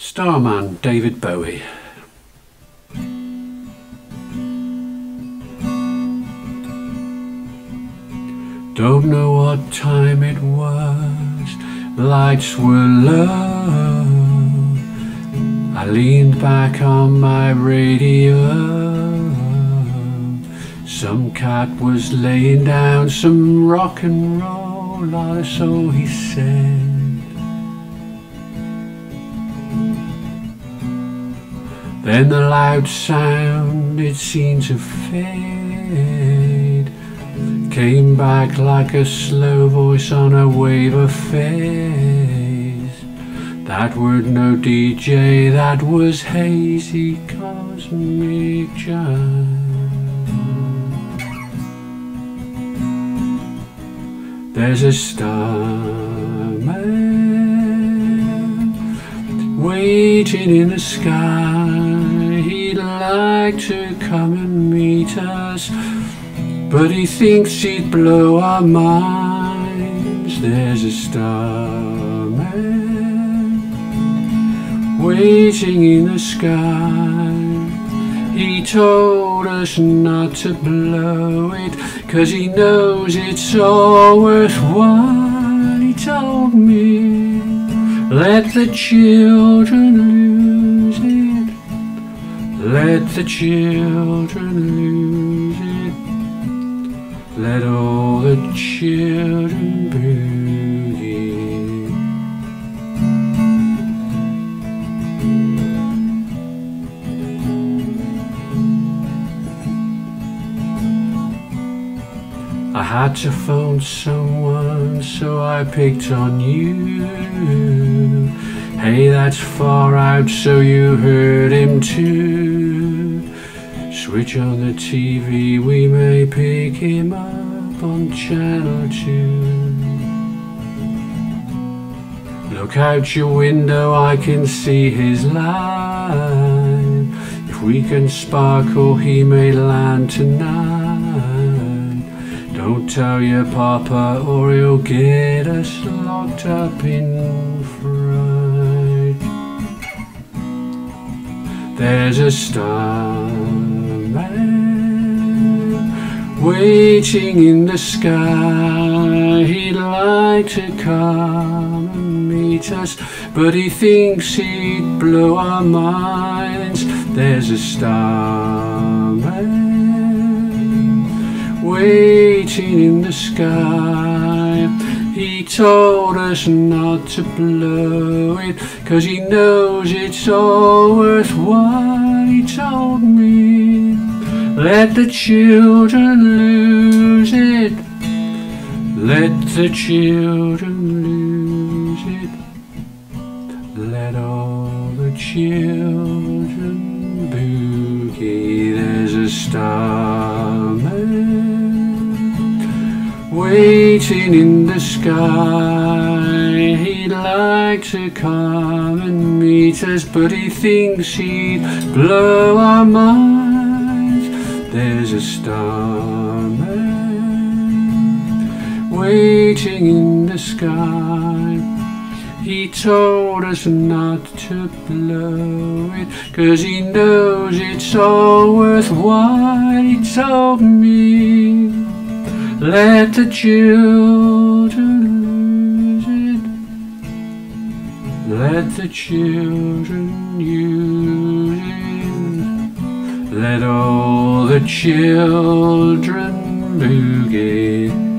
Starman, David Bowie. Don't know what time it was, lights were low. I leaned back on my radio. Some cat was laying down some rock and roll, or so he said. Then the loud sound, it seemed to fade, came back like a slow voice on a wave of phase. That word no DJ, that was hazy cosmic jive. There's a starman waiting in the sky. He'd like to come and meet us, but he thinks he'd blow our minds. There's a starman waiting in the sky. He told us not to blow it, 'cause he knows it's all worthwhile. He told me, let the children lose it, let the children lose it, let all the children boogie. I had to phone someone, so I picked on you. Hey, that's far out, so you heard him too. Switch on the TV, we may pick him up on channel 2. Look out your window, I can see his line. If we can sparkle, he may land tonight. Don't tell your papa, or he'll get us locked up in fright. There's a starman waiting in the sky. He'd like to come and meet us, but he thinks he'd blow our minds. There's a starman waiting in the sky. He told us not to blow it, 'cause he knows it's all worthwhile. He told me, let the children lose it, let the children lose it, let all the children boogie. There's a starman waiting in the sky. He'd like to come and meet us, but he thinks he'd blow our minds. There's a starman waiting in the sky. He told us not to blow it, 'cause he knows it's all worthwhile. He told me, let the children lose it, let the children use it, let all the children boogie.